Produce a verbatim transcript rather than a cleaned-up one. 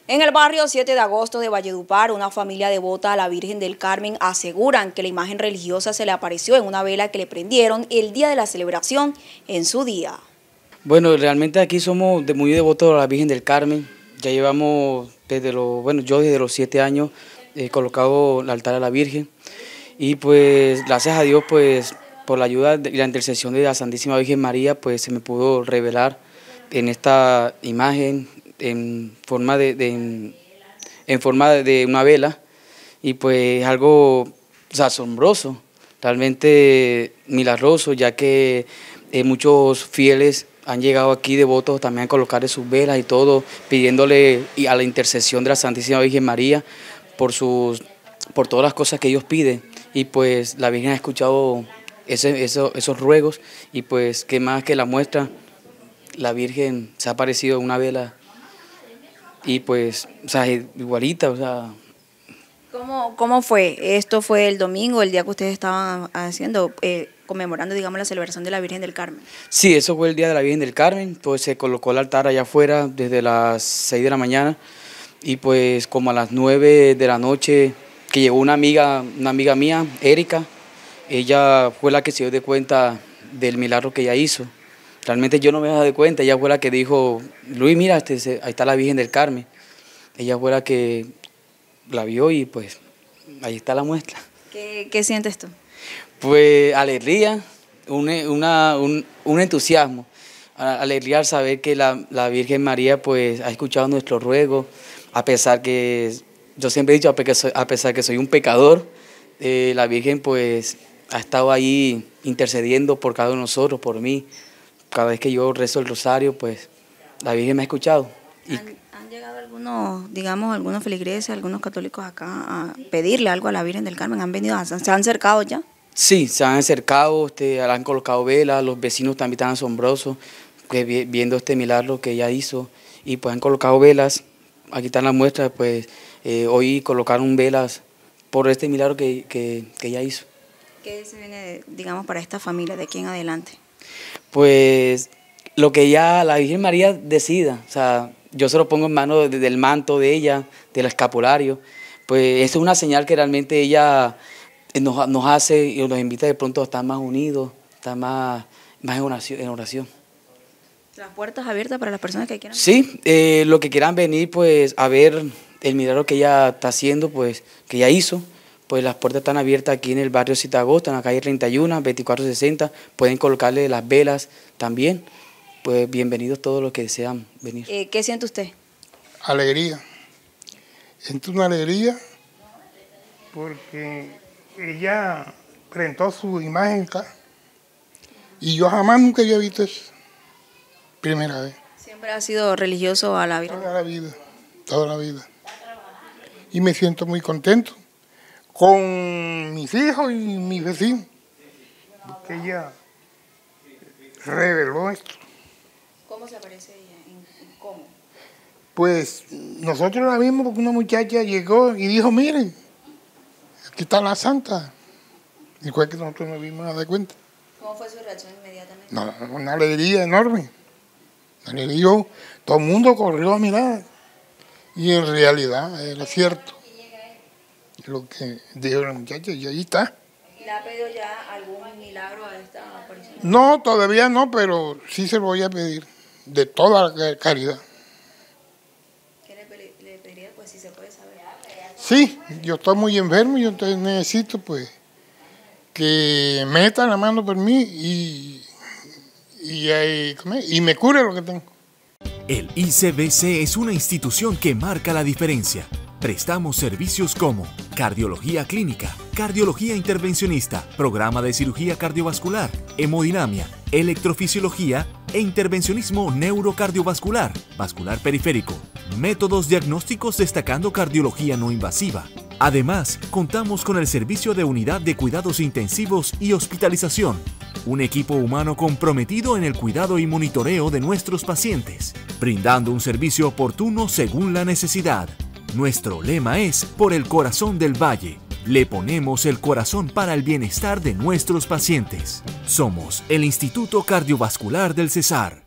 En el barrio siete de agosto de Valledupar, una familia devota a la Virgen del Carmen aseguran que la imagen religiosa se le apareció en una vela que le prendieron el día de la celebración en su día. Bueno, realmente aquí somos de muy devotos a la Virgen del Carmen. Ya llevamos desde los, bueno, yo desde los siete años he colocado el altar a la Virgen. Y pues gracias a Dios, pues por la ayuda y la intercesión de la Santísima Virgen María, pues se me pudo revelar en esta imagen en forma de, de en, en forma de una vela, y pues algo, o sea, asombroso, realmente milagroso, ya que eh, muchos fieles han llegado aquí devotos también a colocarle sus velas y todo, pidiéndole a la intercesión de la Santísima Virgen María por sus por todas las cosas que ellos piden, y pues la Virgen ha escuchado ese, eso, esos ruegos, y pues qué más que la muestra, la Virgen se ha aparecido en una vela, y pues, o sea, igualita, o sea. ¿Cómo, cómo fue? ¿Esto fue el domingo, el día que ustedes estaban haciendo, eh, conmemorando, digamos, la celebración de la Virgen del Carmen? Sí, eso fue el día de la Virgen del Carmen, pues se colocó el altar allá afuera desde las seis de la mañana, y pues como a las nueve de la noche, que llegó una amiga, una amiga mía, Erika, ella fue la que se dio de cuenta del milagro que ella hizo. Realmente yo no me daba de cuenta, ella fue la que dijo, Luis, mira, este, ahí está la Virgen del Carmen. Ella fue la que la vio y pues ahí está la muestra. ¿Qué, qué sientes tú? Pues alegría, un, una, un, un entusiasmo, alegría al saber que la, la Virgen María pues ha escuchado nuestros ruegos, a pesar que, yo siempre he dicho, a pesar que soy un pecador, eh, la Virgen pues ha estado ahí intercediendo por cada uno de nosotros, por mí. Cada vez que yo rezo el rosario, pues la Virgen me ha escuchado. Y ¿Han, han llegado algunos, digamos, algunos feligreses, algunos católicos acá a pedirle algo a la Virgen del Carmen? ¿Han venido, a, se han acercado ya? Sí, se han acercado, este, han colocado velas, los vecinos también están asombrosos que, viendo este milagro que ella hizo, y pues han colocado velas. Aquí están las muestras, pues eh, hoy colocaron velas por este milagro que, que, que ella hizo. ¿Qué se viene, digamos, para esta familia de aquí en adelante? Pues lo que ella, la Virgen María decida, o sea, yo se lo pongo en manos de, del manto de ella, del escapulario, pues eso es una señal que realmente ella nos, nos hace y nos invita de pronto a estar más unidos, estar más, más en, oración, en oración. ¿Las puertas abiertas para las personas que quieran? Sí, eh, lo que quieran venir pues a ver el milagro que ella está haciendo, pues que ella hizo. Pues las puertas están abiertas aquí en el barrio siete de agosto, en la calle treinta y uno, veinticuatro sesenta. Pueden colocarle las velas también. Pues bienvenidos todos los que desean venir. Eh, ¿Qué siente usted? Alegría. Siento una alegría porque ella presentó su imagen acá y yo jamás nunca había visto eso. Primera vez. ¿Siempre ha sido religioso a la Virgen? Toda la vida, toda la vida. Y me siento muy contento con mis hijos y mis vecinos, porque ella reveló esto. ¿Cómo se aparece ella? ¿En, en cómo? Pues nosotros la vimos porque una muchacha llegó y dijo, miren, aquí está la santa. Y fue que nosotros nos vimos a dar cuenta. ¿Cómo fue su reacción inmediatamente? No, una alegría enorme. Una alegría, todo el mundo corrió a mirar. Y en realidad era cierto lo que dijo la muchacha, y ahí está. ¿Le ha pedido ya algún milagro a esta persona? No, todavía no, pero sí se lo voy a pedir, de toda la caridad. ¿Qué le, le pediría, pues, si se puede saber? Sí, yo estoy muy enfermo y entonces necesito, pues, que meta la mano por mí y, y, y, y me cure lo que tengo. El I C B C es una institución que marca la diferencia. Prestamos servicios como cardiología clínica, cardiología intervencionista, programa de cirugía cardiovascular, hemodinamia, electrofisiología e intervencionismo neurocardiovascular, vascular periférico, métodos diagnósticos destacando cardiología no invasiva. Además, contamos con el servicio de unidad de cuidados intensivos y hospitalización, un equipo humano comprometido en el cuidado y monitoreo de nuestros pacientes, brindando un servicio oportuno según la necesidad. Nuestro lema es, por el corazón del Valle, le ponemos el corazón para el bienestar de nuestros pacientes. Somos el Instituto Cardiovascular del Cesar.